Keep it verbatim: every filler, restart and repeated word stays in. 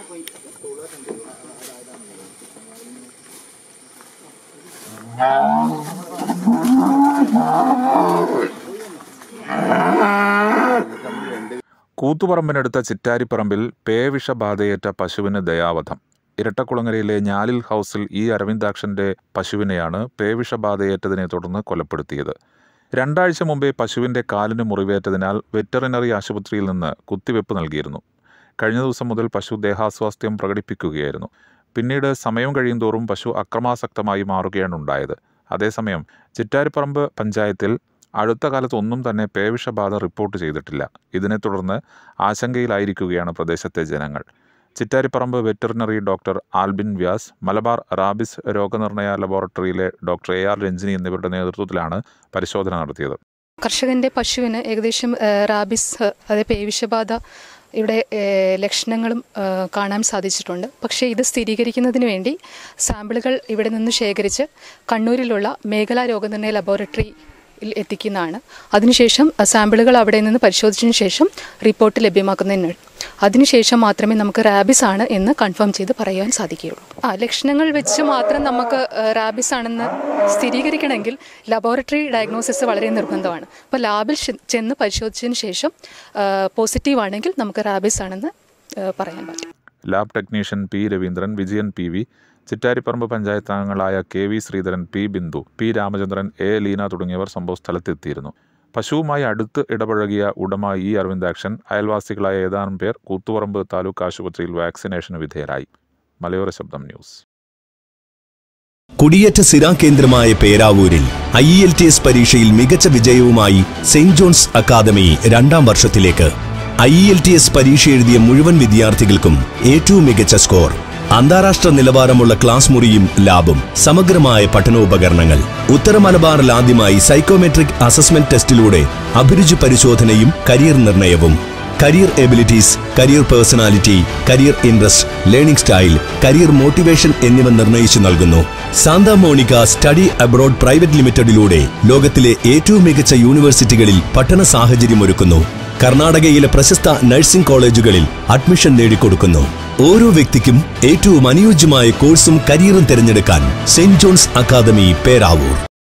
കൂത്തുപറമ്പിനടുത്ത ചിറ്റാരിപ്പറമ്പിൽ പേവിഷബാധയേറ്റ പശുവിന് ദയാവധം. ഇരട്ടക്കുളങ്ങരയിലെ ഞാലിൽ ഹൗസിൽ ഇ അരവിന്ദാക്ഷന്റെ പശുവിനെയാണ് പേവിഷബാധയേറ്റതിനെ തുടർന്ന് കൊലപ്പെടുത്തിയത്. രണ്ടാഴ്ച മുമ്പേ പശുവിന്റെ കാലിന് മുറിവേറ്റതിനാൽ വെറ്ററിനറി ആശുപത്രിയിൽ നിന്ന് കുത്തിവെപ്പ് നൽകിയിരുന്നു. കഴിഞ്ഞ ദിവസം മുതൽ പശു ദേഹാസ്വാസ്ഥ്യം പ്രകടിപ്പിക്കുകയായിരുന്നു. പിന്നീട് സമയം കഴിയുന്തോറും പശു അക്രമാസക്തമായി മാറുകയാണ് ഉണ്ടായത്. അതേസമയം ചിറ്റാരിപ്പറമ്പ് പഞ്ചായത്തിൽ അടുത്ത കാലത്ത് ഒന്നും തന്നെ പേവിഷബാധ റിപ്പോർട്ട് ചെയ്തിട്ടില്ല. ഇതിനെ തുടർന്ന് ആശങ്കയിലായിരിക്കുകയാണ് പ്രദേശത്തെ ജനങ്ങൾ. Chittariparamba veterinary doctor Albin Vyas, Malabar rabies രോഗനിർണയ ലബോറട്ടറിയിലെ ഡോക്ടർ എ ആർ രഞ്ജിനി എന്നിവരുടെ നേതൃത്വത്തിലാണ് പരിശോധന നടത്തിയത്. കർഷകന്റെ പശുവിന് ഏകദേശം റാബിസ് അതായത് പേവിഷബാധ ഇവിടെ ലക്ഷണങ്ങളും കാണാൻ സാധിച്ചിട്ടുണ്ട്. പക്ഷേ ഇത് സ്ഥിരീകരിക്കുന്നതിന് വേണ്ടി സാമ്പിളുകൾ ഇവിടെ നിന്ന് ശേഖരിച്ച് കണ്ണൂരിലുള്ള മേഖലാ രോഗനിർണയ ലബോറട്ടറി എത്തിക്കുന്നതാണ്. അതിനുശേഷം സാമ്പിളുകൾ അവിടെ നിന്ന് പരിശോധിച്ചതിന് ശേഷം റിപ്പോർട്ട് ലഭ്യമാക്കുന്നതിന് അതിനുശേഷം മാത്രമേ നമുക്ക് റാബിസ് ആണ് എന്ന് കൺഫേം ചെയ്ത് പറയാൻ സാധിക്കുകയുള്ളൂ. ആ ലക്ഷണങ്ങൾ വെച്ച് മാത്രം നമുക്ക് റാബിസ് ആണെന്ന് സ്ഥിരീകരിക്കണമെങ്കിൽ ലബോറട്ടറി ഡയഗ്നോസിസ് വളരെ നിർബന്ധമാണ്. അപ്പോൾ ലാബിൽ ചെന്ന് പരിശോധിച്ചതിന് ശേഷം പോസിറ്റീവ് ആണെങ്കിൽ നമുക്ക് റാബിസ് ആണെന്ന് പറയാൻ പറ്റും. Lab technician P Raveendran, Vijayan P V, Chittariparamba panchayat അംഗങ്ങളായ K V Sreedharan, P Bindu, P Ramachandran, A Leena തുടങ്ങിയവർ സംഭവസ്ഥലത്തെത്തിയിരുന്നു. പശുവുമായി അടുത്ത് ഇടപഴകിയ ഉടമ ഇ അരവിന്ദാക്ഷൻ അയൽവാസികളായ ഏതാനും പേർ കൂത്തുപറമ്പ് താലൂക്ക് ആശുപത്രിയിൽ വാക്സിനേഷന് വിധേയരായി. മലയോര ശബ്ദം ന്യൂസ്. കുടിയേറ്റ സ്ഥിരാ കേന്ദ്രമായ പേരാവൂരിൽ I E L T S പരീക്ഷയിൽ മികച്ച വിജയവുമായി സെന്റ് ജോൺസ് അക്കാദമി രണ്ടാം വർഷത്തിലേക്ക്. I E L T S പരീക്ഷ എഴുതിയ മുഴുവൻ വിദ്യാർത്ഥികൾക്കും ഏറ്റവും മികച്ച സ്കോർ, അന്താരാഷ്ട്ര നിലവാരമുള്ള ക്ലാസ് മുറിയും ലാബും, സമഗ്രമായ പഠനോപകരണങ്ങൾ. ഉത്തര മലബാറിൽ ആദ്യമായി സൈക്കോമെട്രിക് അസസ്മെന്റ് ടെസ്റ്റിലൂടെ അഭിരുചി പരിശോധനയും കരിയർ നിർണയവും. Career abilities, career personality, career interest, learning style, career motivation എന്നിവ നിർണയിച്ചു നൽകുന്നു. Santa Monica study abroad private ലിമിറ്റഡിലൂടെ ലോകത്തിലെ ഏറ്റവും മികച്ച യൂണിവേഴ്സിറ്റികളിൽ പഠന സാഹചര്യമൊരുക്കുന്നു. കർണാടകയിലെ പ്രശസ്ത നഴ്സിംഗ് കോളേജുകളിൽ അഡ്മിഷൻ നേടിക്കൊടുക്കുന്നു. ഓരോ വ്യക്തിക്കും ഏറ്റവും അനുയോജ്യമായ കോഴ്സും കരിയറും തിരഞ്ഞെടുക്കാൻ സെന്റ് ജോൺസ് അക്കാദമി പേരാവൂർ.